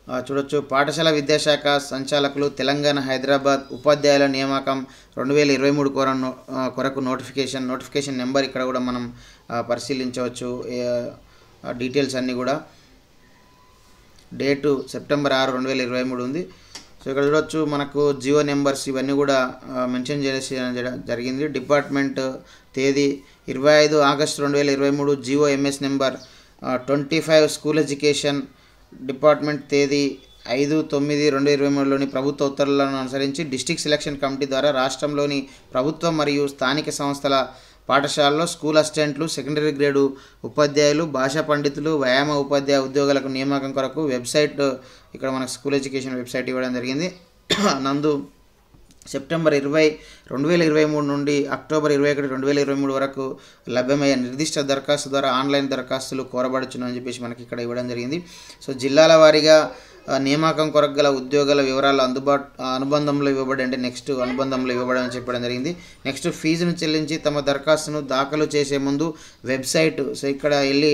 చూడొచ్చు. పాఠశాల విద్యాశాఖ సంచాలకులు తెలంగాణ హైదరాబాద్ ఉపాధ్యాయుల నియామకం 2023 కొరకు నోటిఫికేషన్ నెంబర్ ఇక్కడ కూడా మనం పరిశీలించవచ్చు. డీటెయిల్స్ అన్నీ కూడా డేటు సెప్టెంబర్ 6, 2023 ఉంది. సో ఇక్కడ చూడొచ్చు మనకు జియో నెంబర్స్ ఇవన్నీ కూడా మెన్షన్ చేసి జరిగింది. డిపార్ట్మెంట్ తేదీ 25 August 2023, GO MS number 25. School education department తేదీ 5/9/2023లోని ప్రభుత్వ ఉత్తర్వులను అనుసరించి డిస్ట్రిక్ట్ సెలక్షన్ కమిటీ ద్వారా రాష్ట్రంలోని ప్రభుత్వ మరియు స్థానిక సంస్థల పాఠశాలలో స్కూల్ అసిస్టెంట్లు, సెకండరీ గ్రేడు ఉపాధ్యాయులు, భాషా పండితులు, వ్యాయామ ఉపాధ్యాయ ఉద్యోగాలకు నియామకం కొరకు వెబ్సైట్ ఇక్కడ మనకు స్కూల్ ఎడ్యుకేషన్ వెబ్సైట్ ఇవ్వడం జరిగింది. నందు సెప్టెంబర్ 20, 2023 నుండి అక్టోబర్ 21, 2023 వరకు లభ్యమయ్యే నిర్దిష్ట దరఖాస్తు ద్వారా ఆన్లైన్ దరఖాస్తులు కోరబడుచును అని చెప్పేసి మనకి ఇక్కడ ఇవ్వడం జరిగింది. సో జిల్లాల వారీగా నియామకం కొరకు గల ఉద్యోగాల వివరాలు అనుబంధంలో ఇవ్వబడి అంటే నెక్స్ట్ అనుబంధంలో ఇవ్వబడని చెప్పడం జరిగింది. నెక్స్ట్ ఫీజును చెల్లించి తమ దరఖాస్తును దాఖలు చేసే ముందు వెబ్సైట్ సో ఇక్కడ వెళ్ళి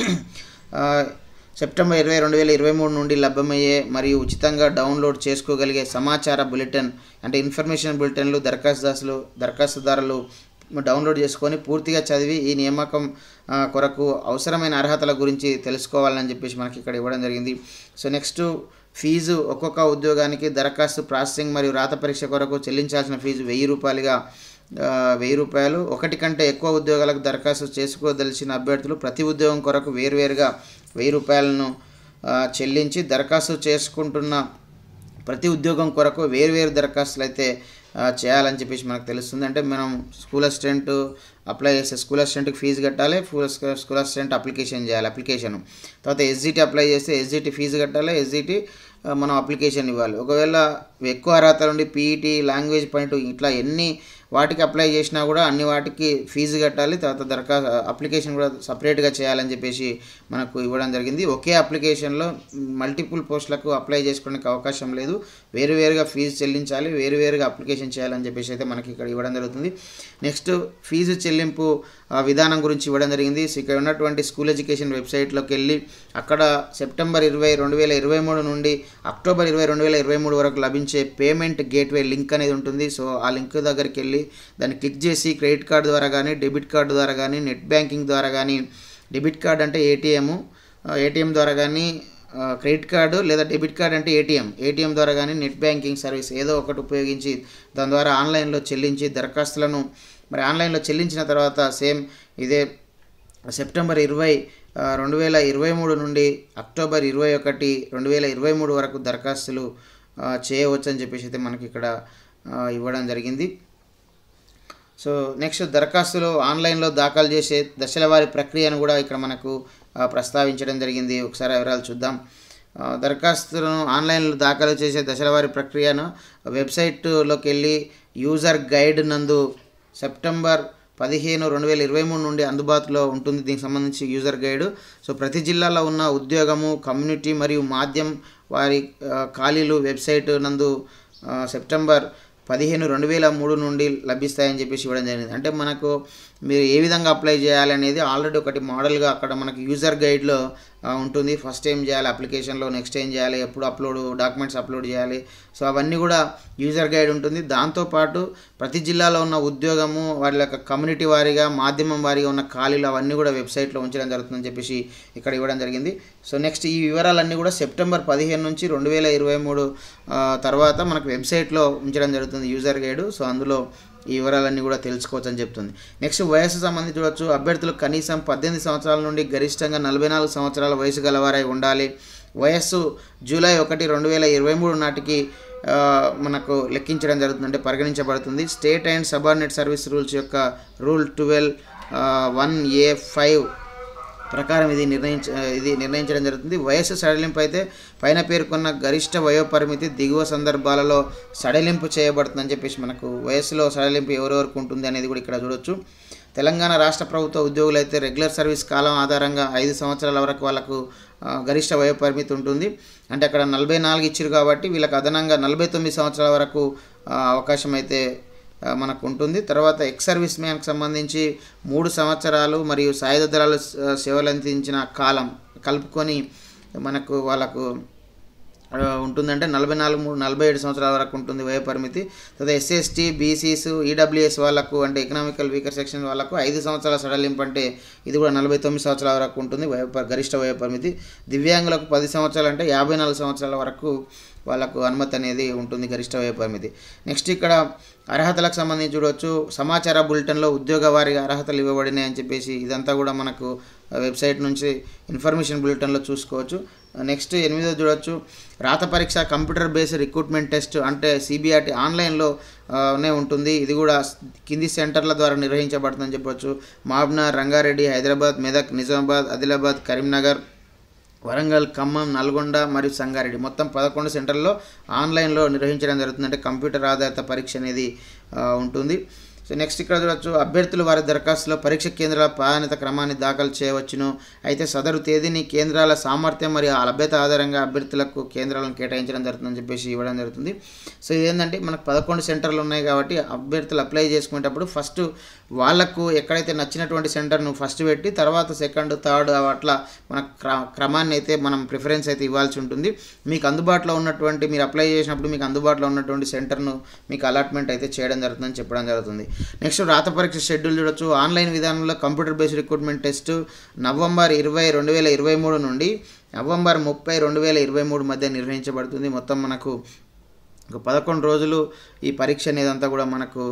సెప్టెంబర్ 20, 2023 నుండి లభ్యమయ్యే మరియు ఉచితంగా డౌన్లోడ్ చేసుకోగలిగే సమాచార బులెటిన్ అంటే ఇన్ఫర్మేషన్ బులెటిన్లు దరఖాస్తుదారులు డౌన్లోడ్ చేసుకొని పూర్తిగా చదివి ఈ నియామకం కొరకు అవసరమైన అర్హతల గురించి తెలుసుకోవాలని చెప్పేసి మనకి ఇక్కడ ఇవ్వడం జరిగింది. సో నెక్స్ట్ ఫీజు ఒక్కొక్క ఉద్యోగానికి దరఖాస్తు ప్రాసెసింగ్ మరియు రాత పరీక్ష కొరకు చెల్లించాల్సిన ఫీజు 1000 రూపాయలుగా 1000 రూపాయలు. ఒకటి కంటే ఎక్కువ ఉద్యోగాలకు దరఖాస్తు చేసుకోదలిచిన అభ్యర్థులు ప్రతి ఉద్యోగం కొరకు వేరువేరుగా 1000 రూపాయలను చెల్లించి దరఖాస్తు చేసుకుంటున్న ప్రతి ఉద్యోగం కొరకు వేరువేరు దరఖాస్తులు అయితే చేయాలని చెప్పేసి మనకు తెలుస్తుంది. అంటే మనం స్కూల్ అసిస్టెంట్ అప్లై చేస్తే స్కూల్ అసిస్టెంట్కి ఫీజు కట్టాలి, స్కూల్ అసిస్టెంట్ అప్లికేషన్ చేయాలి. తర్వాత ఎస్జిటి అప్లై చేస్తే ఎస్జిటి ఫీజు కట్టాలి, ఎస్జిటి మనం అప్లికేషన్ ఇవ్వాలి. ఒకవేళ ఎక్కువ అర్హత నుండి పీఈటీ, లాంగ్వేజ్ పాయింట్ ఇట్లా ఎన్ని వాటికి అప్లై చేసినా కూడా అన్ని వాటికి ఫీజు కట్టాలి. తర్వాత అప్లికేషన్ కూడా సపరేట్గా చేయాలని చెప్పేసి మనకు ఇవ్వడం జరిగింది. ఒకే అప్లికేషన్లో మల్టిపుల్ పోస్టులకు అప్లై చేసుకోవడానికి అవకాశం లేదు, వేరువేరుగా ఫీజు చెల్లించాలి, వేరువేరుగా అప్లికేషన్ చేయాలని చెప్పేసి అయితే మనకి ఇక్కడ ఇవ్వడం జరుగుతుంది. నెక్స్ట్ ఫీజు చెల్లింపు విధానం గురించి ఇవ్వడం జరిగింది. సో ఇక్కడ ఉన్నటువంటి స్కూల్ ఎడ్యుకేషన్ వెబ్సైట్లోకి వెళ్ళి అక్కడ సెప్టెంబర్ 20, 2023 నుండి అక్టోబర్ 20, 2023 వరకు లభించే పేమెంట్ గేట్వే లింక్ అనేది ఉంటుంది. సో ఆ లింక్ దగ్గరికి వెళ్ళి దాన్ని క్లిక్ చేసి క్రెడిట్ కార్డు ద్వారా కానీ, డెబిట్ కార్డు ద్వారా కానీ, నెట్ బ్యాంకింగ్ ద్వారా కానీ, డెబిట్ కార్డు అంటే ఏటీఎం ద్వారా కానీ, క్రెడిట్ కార్డు లేదా డెబిట్ కార్డు అంటే ఏటీఎం ద్వారా కానీ, నెట్ బ్యాంకింగ్ సర్వీస్ ఏదో ఒకటి ఉపయోగించి దాని ద్వారా ఆన్లైన్లో చెల్లించి దరఖాస్తులను మరి ఆన్లైన్లో చెల్లించిన తర్వాత సేమ్ ఇదే సెప్టెంబర్ 20, 2023 నుండి అక్టోబర్ 21, 2023 వరకు దరఖాస్తులు చేయవచ్చు అని చెప్పేసి అయితే మనకి ఇక్కడ ఇవ్వడం జరిగింది. సో నెక్స్ట్ దరఖాస్తులు ఆన్లైన్లో దాఖలు చేసే దశల వారి ప్రక్రియను కూడా ఇక్కడ మనకు ప్రస్తావించడం జరిగింది. ఒకసారి వివరాలు చూద్దాం. దరఖాస్తులను ఆన్లైన్లో దాఖలు చేసే దశల వారి ప్రక్రియను వెబ్సైట్లోకి వెళ్ళి యూజర్ గైడ్ నందు సెప్టెంబర్ 15, 2023 నుండి అందుబాటులో ఉంటుంది. దీనికి సంబంధించి యూజర్ గైడ్. సో ప్రతి జిల్లాలో ఉన్న ఉద్యోగము, కమ్యూనిటీ మరియు మాధ్యమం వారి ఖాళీలు వెబ్సైట్ నందు సెప్టెంబర్ 15, 2003 నుండి లభిస్తాయని చెప్పేసి ఇవ్వడం జరిగింది. అంటే మనకు మీరు ఏ విధంగా అప్లై చేయాలి అనేది ఆల్రెడీ ఒకటి మోడల్గా అక్కడ మనకు యూజర్ గైడ్లో ఉంటుంది. ఫస్ట్ ఏం చేయాలి అప్లికేషన్లో, నెక్స్ట్ ఏం చేయాలి, ఎప్పుడు డాక్యుమెంట్స్ అప్లోడ్ చేయాలి, సో అవన్నీ కూడా యూజర్ గైడ్ ఉంటుంది. దాంతోపాటు ప్రతి జిల్లాలో ఉన్న ఉద్యోగము, వాళ్ళ యొక్క కమ్యూనిటీ వారీగా, మాధ్యమం వారీగా ఉన్న ఖాళీలు అవన్నీ కూడా వెబ్సైట్లో ఉంచడం జరుగుతుందని చెప్పేసి ఇక్కడ ఇవ్వడం జరిగింది. సో నెక్స్ట్ ఈ వివరాలన్నీ కూడా సెప్టెంబర్ 15 నుంచి 2023 తర్వాత మనకు వెబ్సైట్లో ఉంచడం జరుగుతుంది యూజర్ గైడ్. సో అందులో ఈ వివరాలన్నీ కూడా తెలుసుకోవచ్చు అని చెప్తుంది. నెక్స్ట్ వయసు సంబంధించి చూడవచ్చు. అభ్యర్థులు కనీసం 18 సంవత్సరాల నుండి గరిష్టంగా 44 సంవత్సరాల వయసు గలవారై ఉండాలి. వయస్సు జూలై 1, 2023 నాటికి మనకు లెక్కించడం జరుగుతుంది, అంటే పరిగణించబడుతుంది. State and subordinate service rules యొక్క రూల్ 12(1)(a)(5) ప్రకారం ఇది నిర్ణయించడం జరుగుతుంది. వయస్సు సడలింపు అయితే పైన పేర్కొన్న గరిష్ట వయోపరిమితి దిగువ సందర్భాలలో సడలింపు చేయబడుతుందని చెప్పేసి మనకు వయస్సులో సడలింపు ఎవరెవరికి ఉంటుంది అనేది కూడా ఇక్కడ చూడొచ్చు. తెలంగాణ రాష్ట్ర ప్రభుత్వ ఉద్యోగులు అయితే రెగ్యులర్ సర్వీస్ కాలం ఆధారంగా 5 సంవత్సరాల వరకు వాళ్ళకు గరిష్ట వయోపరిమితి ఉంటుంది. అంటే అక్కడ 44 ఇచ్చారు కాబట్టి వీళ్ళకి అదనంగా 49 సంవత్సరాల వరకు అవకాశం అయితే మనకు ఉంటుంది. తర్వాత ఎక్స్ సర్వీస్ మ్యాన్కి సంబంధించి 3 సంవత్సరాలు మరియు సాయుధ దళాలు సేవలందించిన కాలం కలుపుకొని మనకు వాళ్ళకు ఉంటుందంటే 47 సంవత్సరాల వరకు ఉంటుంది వయో పరిమితి. తర్వాత ఎస్సీ బీసీస్ ఈడబ్ల్యూఎస్ వాళ్ళకు అంటే ఎకనామికల్ వీకర్ సెక్షన్ వాళ్ళకు 5 సంవత్సరాల సడలింపు అంటే ఇది కూడా 49 సంవత్సరాల వరకు ఉంటుంది గరిష్ట వయో పరిమితి. దివ్యాంగులకు 10 సంవత్సరాలు అంటే 54 సంవత్సరాల వరకు వాళ్ళకు అనుమతి అనేది ఉంటుంది గరిష్ట వయో పరిమితి. నెక్స్ట్ ఇక్కడ అర్హతలకు సంబంధించి చూడవచ్చు. సమాచార బులెటిన్లో ఉద్యోగ వారిగా అర్హతలు ఇవ్వబడినాయి అని చెప్పేసి ఇదంతా కూడా మనకు వెబ్సైట్ నుంచి ఇన్ఫర్మేషన్ బులెటిన్లో చూసుకోవచ్చు. నెక్స్ట్ 8వ చూడవచ్చు. రాత పరీక్ష కంప్యూటర్ బేస్డ్ రిక్రూట్మెంట్ టెస్ట్ అంటే సిబిఆర్టీ ఆన్లైన్లోనే ఉంటుంది. ఇది కూడా కింది సెంటర్ల ద్వారా నిర్వహించబడుతుందని చెప్పవచ్చు. మహబూబ్నగర్, రంగారెడ్డి, హైదరాబాద్, మెదక్, నిజామాబాద్, ఆదిలాబాద్, కరీంనగర్, వరంగల్, ఖమ్మం, నల్గొండ మరియు సంగారెడ్డి మొత్తం 11 సెంటర్లలో ఆన్లైన్లో నిర్వహించడం జరుగుతుంది. అంటే కంప్యూటర్ ఆధారిత పరీక్ష అనేది ఉంటుంది. సో నెక్స్ట్ ఇక్కడ చూడవచ్చు. అభ్యర్థులు వారి దరఖాస్తులో పరీక్ష కేంద్రాల ప్రాధాన్యత క్రమాన్ని దాఖలు చేయవచ్చును. అయితే సదరు తేదీని కేంద్రాల సామర్థ్యం మరియు ఆ లభ్యత ఆధారంగా అభ్యర్థులకు కేంద్రాలను కేటాయించడం జరుగుతుందని చెప్పేసి ఇవ్వడం జరుగుతుంది. సో ఇదేంటంటే మనకు 11 సెంటర్లు ఉన్నాయి కాబట్టి అభ్యర్థులు అప్లై చేసుకునేటప్పుడు ఫస్ట్ వాళ్ళకు ఎక్కడైతే నచ్చినటువంటి సెంటర్ను ఫస్ట్ పెట్టి తర్వాత సెకండ్ థర్డ్ అట్లా మన క్రమాన్ని అయితే మనం ప్రిఫరెన్స్ అయితే ఇవ్వాల్సి ఉంటుంది. మీకు అందుబాటులో ఉన్నటువంటి మీరు అప్లై చేసినప్పుడు మీకు అందుబాటులో ఉన్నటువంటి సెంటర్ను మీకు అలాట్మెంట్ అయితే చేయడం జరుగుతుందని చెప్పడం జరుగుతుంది. నెక్స్ట్ రాత పరీక్ష షెడ్యూల్ చూడొచ్చు. ఆన్లైన్ విధానంలో computer based recruitment test November 20, 2023 నుండి నవంబర్ 30, 2023 మధ్య నిర్వహించబడుతుంది. మొత్తం మనకు 11 రోజులు ఈ పరీక్ష అనేది అంతా కూడా మనకు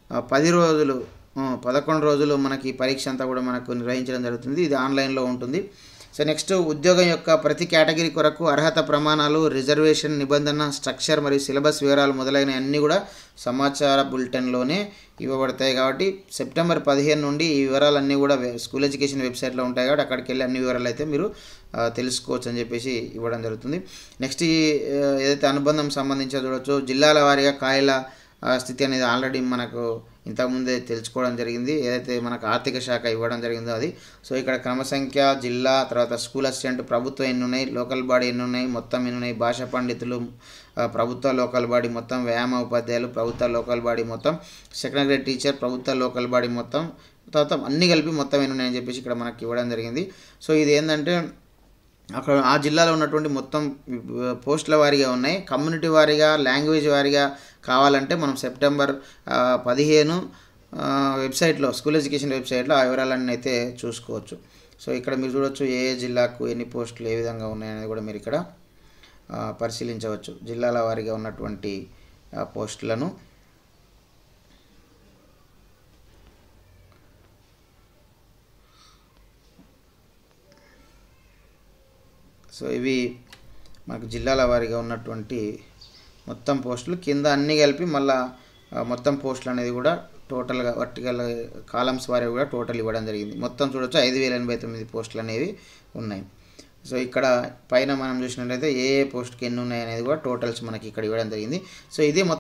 11 రోజులు మనకి ఈ పరీక్ష అంతా కూడా మనకు నిర్వహించడం జరుగుతుంది. ఇది ఆన్లైన్లో ఉంటుంది. సో నెక్స్ట్ ఉద్యోగం యొక్క ప్రతి కేటగిరీ కొరకు అర్హత ప్రమాణాలు, రిజర్వేషన్ నిబంధన, స్ట్రక్చర్ మరియు సిలబస్ వివరాలు మొదలైన అన్నీ కూడా సమాచార బులెటిన్లోనే ఇవ్వబడతాయి. కాబట్టి సెప్టెంబర్ 15 నుండి ఈ వివరాలన్నీ కూడా స్కూల్ ఎడ్యుకేషన్ వెబ్సైట్లో ఉంటాయి కాబట్టి అక్కడికి వెళ్ళి అన్ని వివరాలు అయితే మీరు తెలుసుకోవచ్చు అని చెప్పేసి ఇవ్వడం జరుగుతుంది. నెక్స్ట్ ఏదైతే అనుబంధం సంబంధించి చూడవచ్చు. జిల్లాల వారీగా ఖాళీల స్థితి అనేది ఆల్రెడీ మనకు ఇంతకుముందే తెలుసుకోవడం జరిగింది. ఏదైతే మనకు ఆర్థిక శాఖ ఇవ్వడం జరిగిందో అది. సో ఇక్కడ క్రమసంఖ్య, జిల్లా, తర్వాత స్కూల్ అసిస్టెంట్, ప్రభుత్వం ఎన్ని ఉన్నాయి, లోకల్ బాడీ ఎన్ని ఉన్నాయి, మొత్తం ఎన్ని ఉన్నాయి, భాషా పండితులు, ప్రభుత్వ లోకల్ బాడీ మొత్తం, వ్యాయామ ఉపాధ్యాయులు, ప్రభుత్వ లోకల్ బాడీ మొత్తం, సెకండ్ గ్రేడ్ టీచర్, ప్రభుత్వ లోకల్ బాడీ మొత్తం, తర్వాత అన్నీ కలిపి మొత్తం ఎన్ని ఉన్నాయని చెప్పేసి ఇక్కడ మనకి ఇవ్వడం జరిగింది. సో ఇది ఏంటంటే అక్కడ ఆ జిల్లాలో ఉన్నటువంటి మొత్తం పోస్టుల వారీగా ఉన్నాయి. కమ్యూనిటీ వారీగా, లాంగ్వేజ్ వారీగా కావాలంటే మనం సెప్టెంబర్ 15 వెబ్సైట్లో స్కూల్ ఎడ్యుకేషన్ వెబ్సైట్లో ఆ వివరాలన్నీ అయితే చూసుకోవచ్చు. సో ఇక్కడ మీరు చూడవచ్చు ఏ జిల్లాకు ఎన్ని పోస్టులు ఏ విధంగా ఉన్నాయనేది కూడా మీరు ఇక్కడ పరిశీలించవచ్చు. జిల్లాల వారీగా ఉన్నటువంటి పోస్టులను. సో ఇవి మనకు జిల్లాల వారీగా ఉన్నటువంటి మొత్తం పోస్టులు. కింద అన్నీ కలిపి మళ్ళీ మొత్తం పోస్టులు అనేది కూడా టోటల్గా వర్టికల్ కాలమ్స్ వారి కూడా టోటల్ ఇవ్వడం జరిగింది. మొత్తం చూడవచ్చు 5089 పోస్టులు అనేవి ఉన్నాయి. సో ఇక్కడ పైన మనం చూసినట్లయితే ఏ పోస్ట్కి ఎన్ని ఉన్నాయి అనేది కూడా టోటల్స్ మనకి ఇక్కడ ఇవ్వడం జరిగింది. సో ఇది